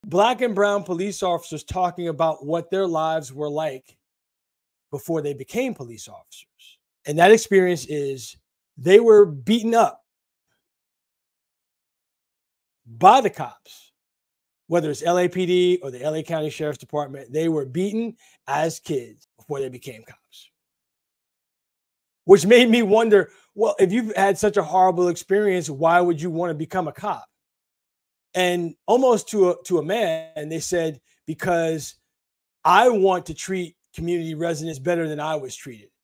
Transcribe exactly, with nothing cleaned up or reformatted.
Black and brown police officers talking about what their lives were like before they became police officers. And that experience is they were beaten up by the cops, whether it's L A P D or the L A County Sheriff's Department. They were beaten as kids before they became cops, which made me wonder, well, if you've had such a horrible experience, why would you want to become a cop? And almost to a, to a man, they said, because I want to treat community residents better than I was treated.